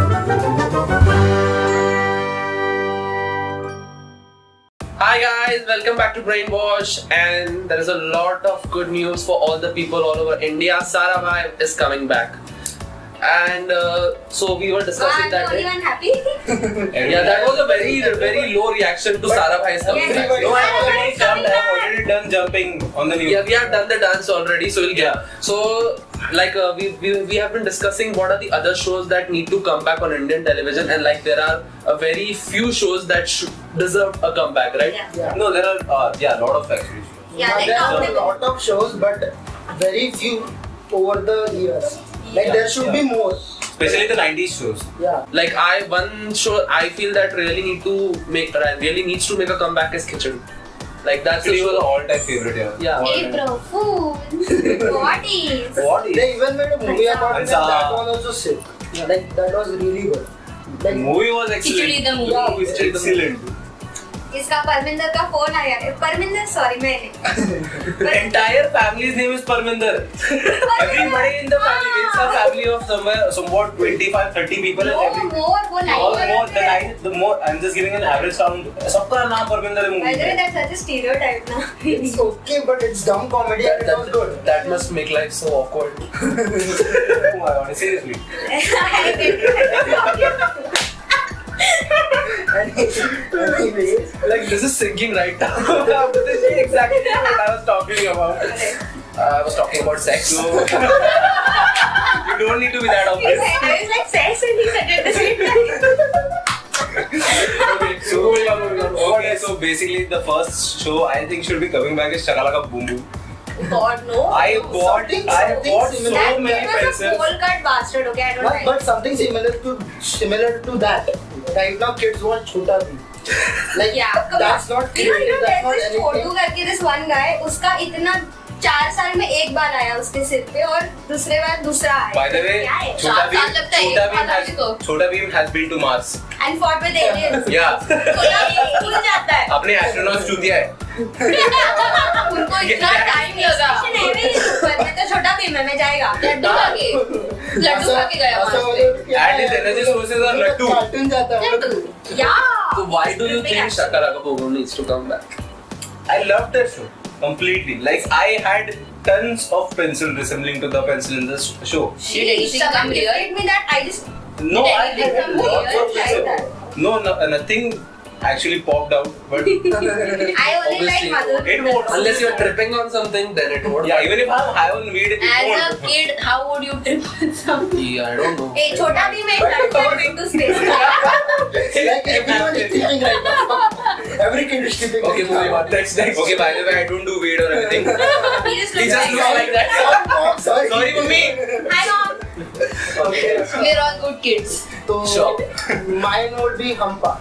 Hi guys, welcome back to BrainWash, and there is a lot of good news for all the people all over India. Sarabhai is coming back, and so we were discussing that. Everyone happy? Yeah, that was a very low reaction to Sarabhai is coming back. No, I've already done jumping on the news. Yeah, we have done the dance already, so we'll get. So, like we have been discussing what are the other shows that need to come back on Indian television, and like there are a very few shows that deserve a comeback, right? Yeah. No, there are a lot of actually shows. Yeah, There are a lot of shows, but very few over the years. Like there should be more. Especially the 90s shows. Yeah. Like one show I feel that really needs to make a comeback is Kitchen. Like that's Actually, the was show. all-time favorite. Yeah. Hey bro, food. What is? What is? They even made a movie about it, and Prasad. that was also sick. Like that was really good. The movie was excellent. Khichdi the movie. Yeah, it's excellent. इसका परमिंदर का phone आया है. Parminder, sorry मैं नहीं. The entire family's name is Parminder. Everybody in the family, it's a family of somewhat 25-30 people. No and more, वो the more. I'm just giving an average count. सबका नाम Parminder है movie By the way, में. that's such a stereotype ना. It's okay, but it's dumb comedy and it was good. That must make life so awkward. Oh my god, seriously. Anyways, Like this is sinking right now. This is exactly what I was talking about. I was talking about sex. So you don't need to be that obvious. I was like sex and he said it at the same time. Okay, So basically the first show I think should be coming back is Shakalaka Boom Boom. God no. I bought something so similar. many That was a pencils. cold cut bastard. Okay, I don't like. but something similar to that. Right now, kids want Chhota Bheem. Like that's not creative. That's not anything. छोटू करके this one guy, उसका इतना 4 साल में एक बार आया उसके सिर पे और दूसरे बार दूसरा आया. By the way, Chhota Bheem has been to Mars. And fought with aliens. Yeah. छोटा भीम भूल जाता है. अपने astronauts चूत दिया है. उनको इतना टाइम लगा. मैं तो छोटा भीम है, मैं जाएगा. लड्डू खा के गया वहाँ से. And his energy sources are laddu. Cartoon जाता है. Yeah. So why do you think Shakalaka Boom Boom needs to come back? I loved that show completely. Like I had tons of pencil resembling to the pencil in this show. Did anything come real? Me that I just. No, I had lots of like that. No, nothing actually popped out. But I only like mother. it won't. Unless you're tripping on something, then it won't. Yeah, even if I'm high on weed, it As a won't. kid, how would you trip on something? Yeah, I don't know. Hey, छोटा भीम एक landed into space. Like everyone is thinking right now. Every kid is thinking. Okay, moving on. Next. Okay, by the way, I don't do weed or anything. He just He just looks like that. Sorry, Sorry for me. Hi mom. Okay. We're all good kids. So Sure. mine would be Hampa.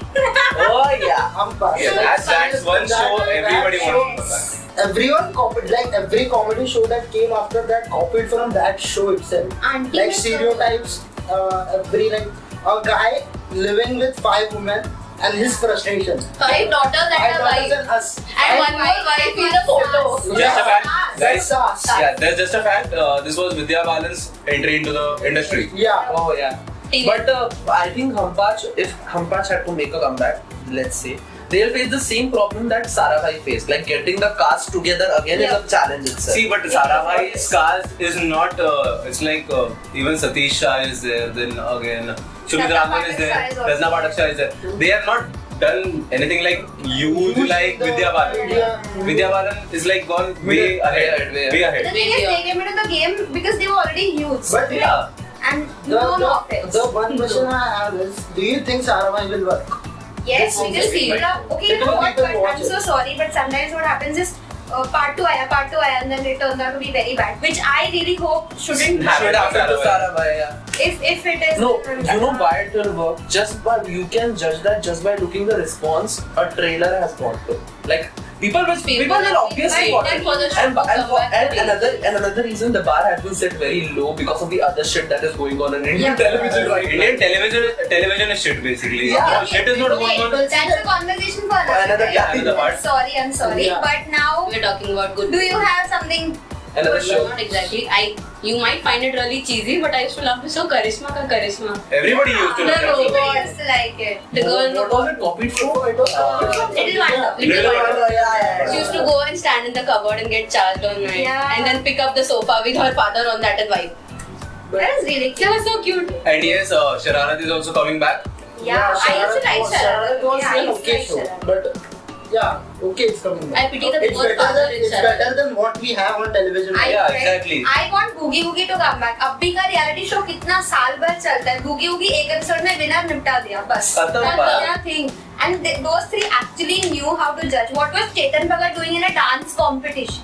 Oh yeah. Hampa. Yeah, that's one show everybody wants. Everyone copied, like every comedy show that came after that copied from that show itself. Auntie Like में stereotypes, every like a guy living with 5 women and his frustration. 5 daughters and a 5 wife. daughters and us. And one more wife in the photo. Just a fact, guys. That's us. Yeah, that's just a fact. This was Vidya Balan's entry into the industry. Yeah. Oh yeah. But I think if Hampach had to make a comeback, let's say, they'll face the same problem that Sarabhai faced. Like getting the cast together again is a challenge itself. See, but Sarabhai's cast is not. It's like even Satish Shah is there. Then again, Shumit Raman is there. Rajna Pathak Shah is there. They have not done anything like huge like Vidya Balan. Vidya Balan is like gone way ahead. Way The ahead. thing is, they came into the game because they were already huge. But Yeah. And no offense. the one question I have is, do you think Sarabhai will work? Yes, because people are okay. You know what? People But watch I'm so sorry, but sometimes what happens is part 2 आया, and then it turns out to be very bad, which I really hope shouldn't Should After happen. Sarabhai, yeah. if it is. No, you know why it will work? You can judge that just by looking the response a trailer has got to. Like people will obviously watch it. And another reason the bar has been set very low because of the other shit that is going on in Indian television right now. Indian television is shit basically. Yeah. Shit is not going on. That's a conversation for another part. I'm sorry, Yeah. but now We're talking about good. do you have something Another show. Not exactly. You might find it really cheesy, but I used to love the show Karisma ka Karisma. Everybody used to The love that show. robot used to like it. The girl. What was it? Copied show? It was Little Wonder. Little Wonder. She used to go and stand in the cupboard and get charged on night. Yeah. And then pick up the sofa with her father on that and wife. That was really That was so cute. And yes, Shararat is also coming back. Yeah, I used to like Shararat was Yeah, I an used to okay like show, Shararat. but yeah, okay, it's coming back. I pity the It's poor better father than in it's Shararat. better than what we have on television. Yeah, exactly. I want Boogie Woogie to come back. अब भी का reality show कितना साल भर चलता है. Boogie Woogie एक episode में winner निपटा दिया बस. खत्म That बात. was their thing. And those three actually knew how to judge. What was Chetan Bhagat doing in a dance competition?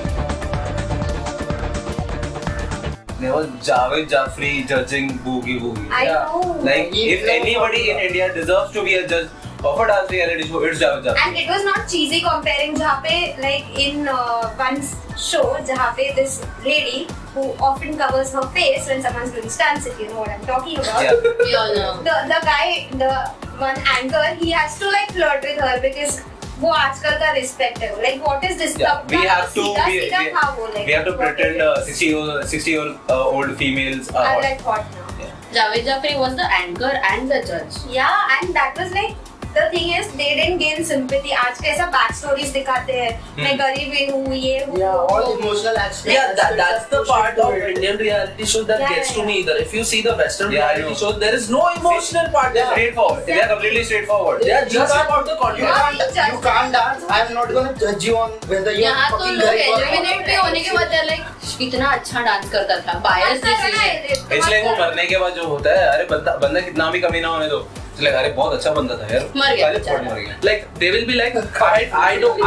There was Javed Jafri judging Boogie Woogie. I know. Like, if anybody in India deserves to be a judge of a dance reality show, it's Javed Jafri. And it was not cheesy comparing जहाँ पे like in one show जहाँ पे this lady who often covers her face when someone's doing stunts, if you know what I'm talking about. Yeah. We all know. The guy, the one anchor, he has to like flirt with her because वो आजकल का respect है. Like what is this? Yeah, we have to सीधा था वो like. we have to what pretend is it? 60-year-old females are Are hot. like hot now. Javed Jafri was the anchor and the judge. Yeah, and that was like the thing is they didn't gain sympathy. आज कैसा back stories दिखाते हैं. मैं गरीब ही हूँ ये हूँ. Yeah, all emotional aspects. Yeah, that's the part of Indian reality show that Yeah, gets to yeah. me either. If you see the Western Yeah, I reality know. shows, there is no emotional part. They're straightforward. They are completely straightforward. They are just about the You content. you can't dance. I'm not gonna judge you on whether you're यहाँ तो fucking लोग gariब or eliminate भी होने के बाद like इतना अच्छा dance करता था बायस इसलिए वो मरने के बाद जो होता है, अरे बंदा कितना भी कमी ना होने दो, like, अरे बहुत अच्छा बंदा था यार, मर गया पहले बेचारा। मर गया। Like they will be like, I don't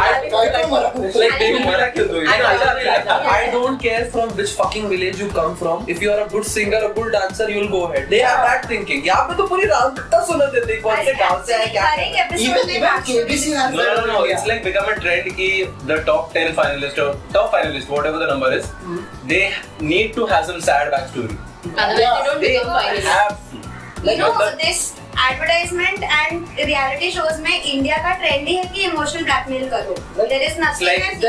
like they will मरा क्यों तू? I don't care from which fucking village you come from. If you are a good singer, a good dancer, you will go ahead. They have that thinking. यहाँ पे तो पूरी राम कथा सुना देते हैं कौन से गांव से है क्या है. even KBC has No. It's like become a trend कि the top 10 finalists or top finalists, whatever the number is, they need to have some sad backstory. Otherwise they don't become They finalists. have. You know this advertisement and reality shows में India का trend ही है कि emotional blackmail करो. There is nothing like as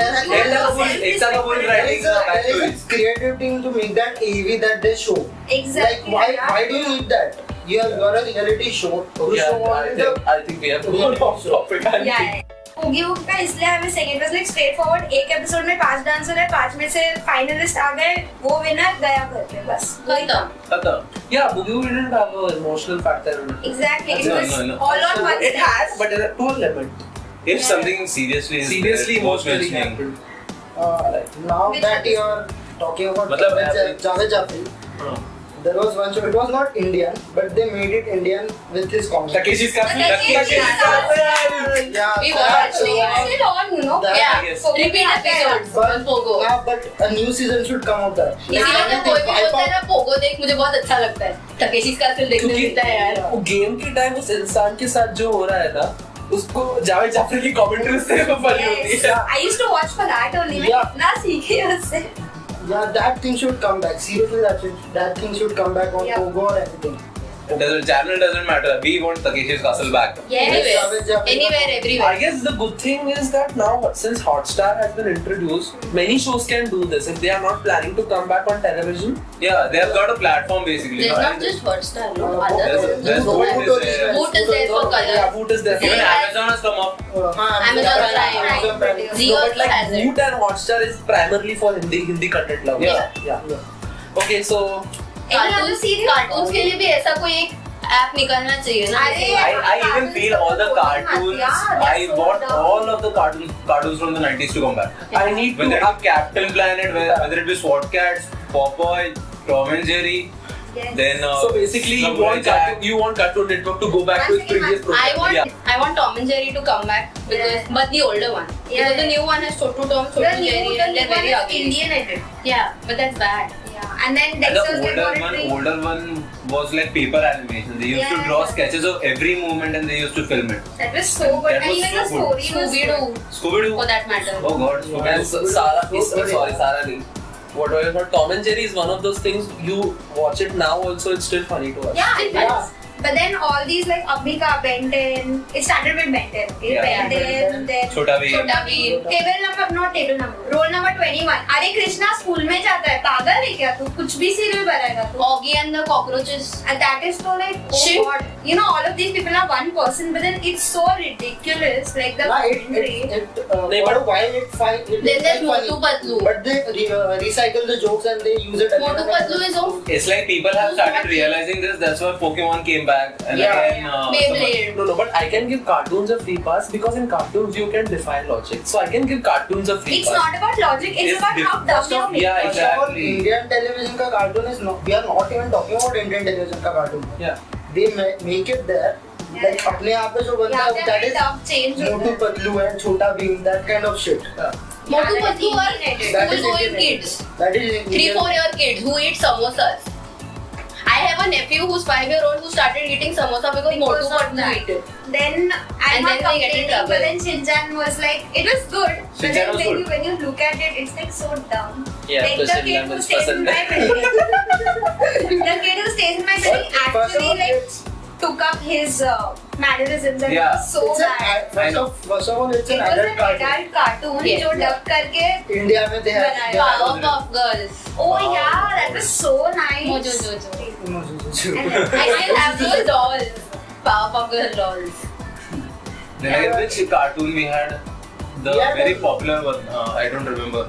Ekta Kapoor is writing the there backstories. is creative team to make that AV that they show. Exactly. Like why do you need that? You're a reality show. You show all I think we have to go off topic. Yeah. Boogie Woogie का इसलिए हमें second was like straight forward. एक episode में 5 dancer है, 5 में से finalist आ गए, वो विनर गया घर पे बस. खत्म. Yeah, Boogie Woogie didn't have an emotional factor in it. Exactly. It No, was no. all on one. It has, but to a limit. If something seriously is Seriously worth emotionally mentioning. happened. now Which that you're talking about मतलब Javed Jafri, there was one show. It was not Indian, but they made it Indian with his comedy. Takeshi's Castle. Takeshi's Castle. Yeah, We that watched show. It's still on, you know. That- Yeah, Yes. repeat episodes on Pogo. Yeah, but a new season should come of that. इसीलिए तो कोई भी बोलता है ना Pogo देख मुझे बहुत अच्छा लगता है. तकेशी's Castle देखने क्योंकि मिलता है यार. वो गेम के टाइम उस इंसान के साथ जो हो रहा है ना, उसको जावेद जाफरी की कमेंट्री से फनी होती है. I used to watch for that only. मैं Yeah. इतना सीखे उससे. Yeah, that thing should come back. Seriously, that thing should come back on Yeah. Pogo or anything. Channel doesn't matter. We want Takeshi's Castle back. Anywhere, anywhere, everywhere. I guess the good thing is that now, since Hotstar has been introduced, many shows can do this. If they are not planning to come back on television, Yeah, they have got a platform basically. There's no? not just Hotstar, no. There's Others. Voot is there. Voot is there for yeah, color. Voot is there. Even Yeah. Amazon has come up. Amazon Prime. Prime. Zee No, but also like has it. Voot and Hotstar is primarily for Hindi content lovers. Yeah. Okay, so cartoons के लिए भी ऐसा कोई एक app निकलना चाहिए ना. I even feel all the cartoons. I want all of the cartoons from the 90s to come back. I need Whether it to. be Captain Planet, whether it be SWAT Cats, Popeye, Tom and Jerry, then So basically, Samurai you want Cartoon Network to go back to its previous program. I want Tom and Jerry to come back because but the older one. Yeah. Because the new one has Chotu Tom, Chotu Jerry, and they're very ugly. Indian edit. Yeah, but that's bad. Yeah. And then And Dexter's the Laboratory. older one was like paper animation. They used to Yeah. draw sketches of every movement and they used to film it. That was so good. That And was even the so good. story was good. Scooby-Doo, Scooby-Doo. for that matter. Oh god, And Scooby-Doo. Sarah Lee. Whatever, but Tom and Jerry is one of those things you watch it now also, it's still funny to us. Yeah, Still that's- But then all these like Abhika, Ben 10, it started with Ben 10. Okay? Yeah. Ben 10, then Chota Bheem. Table number, not table number, roll number 21. अरे Krishna school में जाता है, पागल है क्या तू? कुछ भी सीरियल बनाएगा तू? Augie and the Cockroaches. And that is so like, oh Shit. god, you know, all of these people are one person, but then it's so ridiculous, like the for a while it fine. Then there's Motu Patlu. But they recycle the jokes and they use it again. Motu Patlu is off. It's like people have started realizing this. That's why Pokemon came back. And again, Beyblade. No, but I can give cartoons a free pass because in cartoons you can defy logic. So I can give cartoons a free It's pass. not about logic, it's about how dumb you make yeah, it. exactly. Indian television ka cartoon is not. We are not even talking about Indian television ka cartoon. Yeah. They make it there. Like अपने आप पे जो बनता है that is Motu Patlu and छोटा Bhim, that kind of shit. Motu Patlu are school-going kids. That is 3-4 year kids who eat samosas. I have a nephew who's 5-year-old who started eating samosa because Motu Patlu ate it. Then I'm And not then they get in complaining, trouble. but then Shinchan was like, it was good. But Shinchan then was when you look at it, it's like so dumb. Yeah, like the the kid Shinchan who was stays in Prasad. my building. The kid who stays in my building actually like took up his mannerisms and Yeah. it was so bad. First of all, it's It an was an adult cartoon. adult cartoon Yes. जो dub करके India में they have. Powerpuff Girls. Oh yeah, that was so nice. Mojo. And I still have those dolls. Powerpuff Girl dolls. Then again, which cartoon we had? The Yeah, very the- popular one. I don't remember.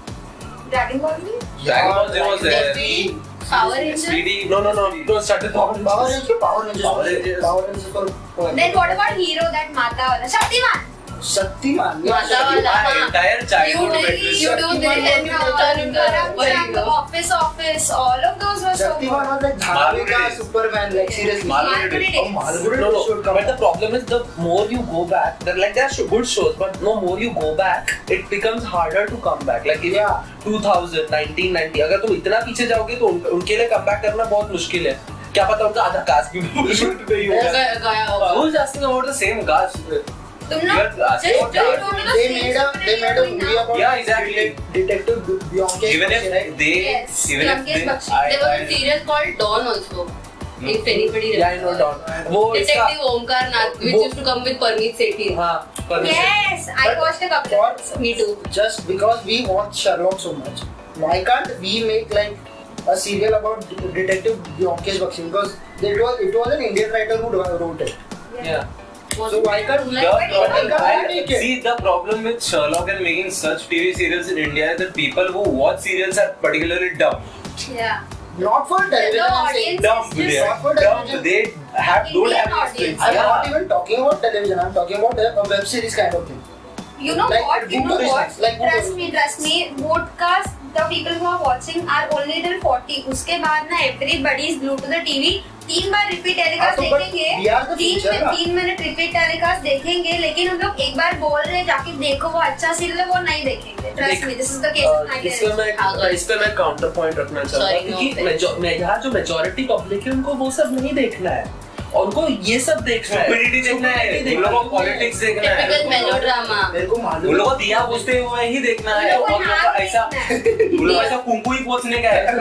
Dragon Ball Z? Dragon Ball Z was there. Speedy. Power Rangers. Speedy. No, don't start with Power Power Rangers. Rangers. Power Rangers. Power Rangers. Power Rangers for. Then what about Hero, that Mata wala? Shaktiman! Shaktiman. Mata wala. My entire childhood You met this. do this and you turn into a Office, all of those were so Shaktiman good. was like Dharmika Malgudi. Superman, like seriously. Malgudi. Oh, Malgudi No, should come. but the problem is the more you go back, there are good shows, but no more you go back, it becomes harder to come back. Like if 2000, 1990, अगर तुम इतना पीछे जाओगे तो उनके लिए come back करना बहुत मुश्किल है. क्या पता उनका आधा कास्ट भी शुरू नहीं होगा. गया होगा. Who's asking about the same cast? तुम लोग just They don't know They made a movie about Yeah, exactly. Detective Beyonce. Even if they, Yes, even if Beyonce's they, Bakshi. There was a serial called Dawn also. If anybody Yeah, I know remembers. Don. वो इसका Detective Omkar Nath, which used to come with Parmeet Sethi. हाँ permission. Yes, I But watched a couple of for- Me too. Just because we watch Sherlock so much, why can't we make like a serial about Detective Beyonce Bakshi? Because it was an Indian writer who wrote it. Yeah. So why can't we make it? See, the problem with Sherlock and making such TV serials in India is that people who watch serials are particularly dumb. Yeah. Not for television. The I'm saying. audience Dumb, is they just are Not for dumb. television. They don't Indian have audience. experience. I'm not Yeah. even talking about television. I'm talking about a web series kind of thing. You know Like what? You know Book what? Business, like Book Trust me. Podcast, the people who are watching are only till 40. उसके बाद ना everybody is glued to the TV. 3 bar repeat telecast हाँ, तो but देखेंगे. we are the future ना. 3 minute repeat telecast देखेंगे. लेकिन हम लोग एक बार बोल रहे हैं जाके देखो वो अच्छा सीरियल है वो नहीं देखेंगे. Trust me, this is the case with my इस पे मैं काउंटर पॉइंट रखना चाहता Sorry, हूँ no क्योंकि यहाँ जो मेजॉरिटी पब्लिक है उनको वो सब नहीं देखना है और उनको ये सब देखना है. Stupidity देखना है, उन लोगों को पॉलिटिक्स देखना है, Typical melodrama. मेरे को उन मालूम लोगों को दिया पूछते हुए ही देखना है और उन लोगों का ऐसा उन लोगों का ऐसा कुंकू ही पोंछने का है.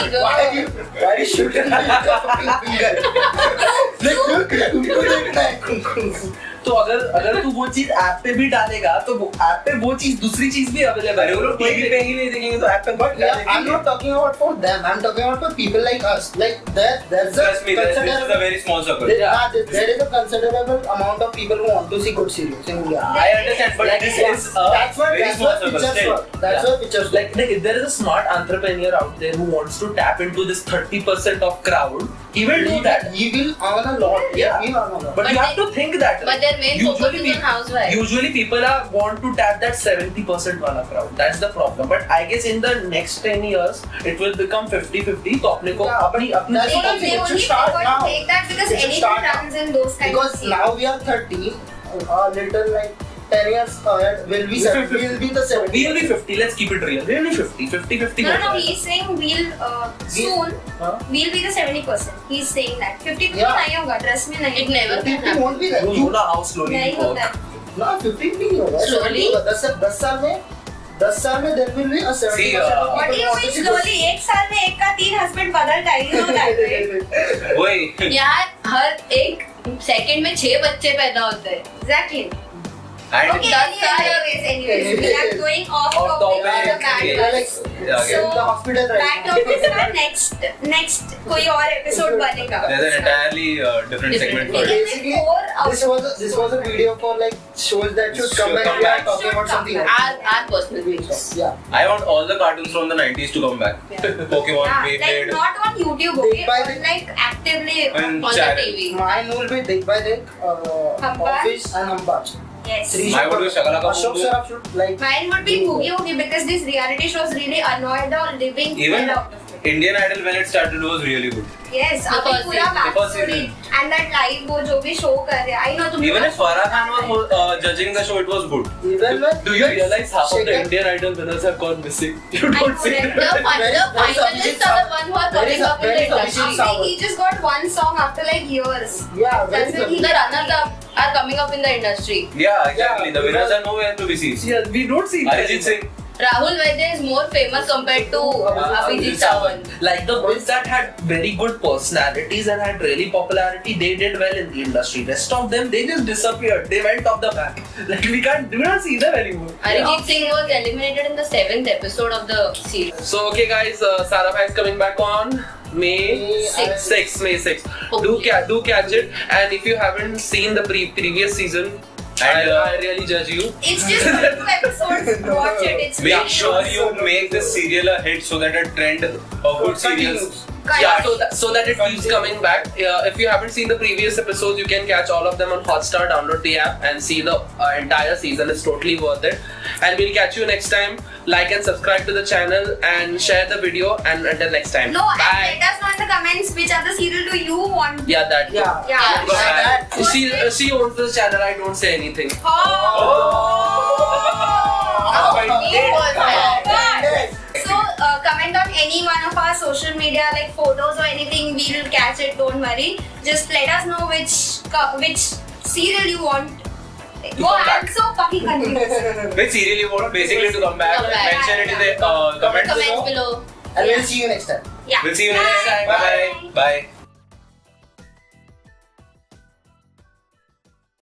Why you shooting me with your fucking finger? Like, कुंकू देखना है कुंकू. तो अगर तू वो चीज ऐप पे भी डालेगा तो ऐप पे वो चीज दूसरी चीज भी अवेलेबल अरे है. वो लोग टीवी पे ही नहीं देखेंगे तो ऐप पे But yeah, I'm not talking about for them. I'm talking about for people like us. Like there's a Trust me, this is a very small circle. there is a considerable amount of people who want to see good series in India. I understand, but this is a very small circle still. That's what pictures Like if there is a smart entrepreneur out there who wants to tap into this 30% of crowd, he will do that. He will earn a lot. Yeah. He will earn a lot. But you have to think that. But their main focus is on housewives. Usually people want to tap that 70% wala crowd. That's the problem. But I guess in the next 10 years, it will become 50-50. तो अपने को अपनी that's what They it should only start want now. to take that because It should anything start now. runs in those kinds of Because series. now we are 30, a little like 10 years ahead, will be 70. We'll be the 70. We'll be 50. Let's keep it real. We'll be 50. 50-50. No, he's saying we'll soon we'll be the 70%. He's saying that 50% Yeah. नहीं होगा. Trust me नहीं. It never 50 won't be there. You know how slowly नहीं we work. होता. No, 50 नहीं होगा. Slowly? 10 साल में 10 साल में there will be a 70% What do you mean slowly? एक साल में एक का 3 husband बदलता है, you know that, right? वही यार हर एक सेकंड में 6 बच्चे पैदा होते हैं. Exactly. Okay, anyways, we are going off topic on the bad ones. So the hospital right bad topics का next कोई और episode बनेगा. There's an entirely different segment for it. Basically, this was a video for like shows that should come back. We are talking about something else. Our personal views. Yeah. I want all the cartoons from the 90s to come back. Pokemon, Like Beyblade. not on YouTube, okay, but like actively on the TV. Mine will be Dik by Dik, Office and Hambach. Yes. Mine would be Shagala Ka Ashok Boom sir should like. Mine would be Boogie Woogie because these reality shows really annoyed the living Even hell out of it. Indian Idol when it started was really good. Yes, The अभी first पूरा season. The first backstory season. and that live वो जो भी show कर रहे हैं, I know तुम Even if Farah Khan was judging the show, it was good. Even when Do you realize half of the Indian Idol winners have gone missing? You I don't know see that. that. The finalists are the one who are coming up in the industry. Sour. He just got one song after like years. yeah, very That's when the runners up are coming up in the industry. Yeah, exactly. Yeah, The winners are nowhere to be seen. Yeah, we don't see Arijit Singh. Rahul Vaidya is more famous compared to Abhijit Sawant. Like the ones that had very good personalities and had really popularity, they did well in the industry. Rest of them, they just disappeared. They went off the map. Like we do not see them anymore. Arijit Singh was eliminated in the 7th episode of the series. So okay guys, Sarabhai is coming back on May 6th. May 6th. Do catch it. And if you haven't seen the previous season, I really judge you. It's just 2 episodes. Watch it. It's Make sure you make this serial a hit so that a trend of good serials. Yeah, so that it keeps coming back. If you haven't seen the previous episodes, you can catch all of them on Hotstar. Download the app and see the entire season. It's totally worth it. And we'll catch you next time. Like and subscribe to the channel and share the video. And until next time, No, bye. and let us know in the comments which other serial do you want. Yeah, that. Yeah. Yeah. Bye. She owns this channel. I don't say anything. So comment on any one of our social media like photos or anything. We will catch it. Don't worry. Just let us know which serial you want. I'm so fucking confused. Which serial you want basically to come back? Mention it in the comments Comments below. And we'll see you next time. Yeah. We'll see you next time. Bye. Bye.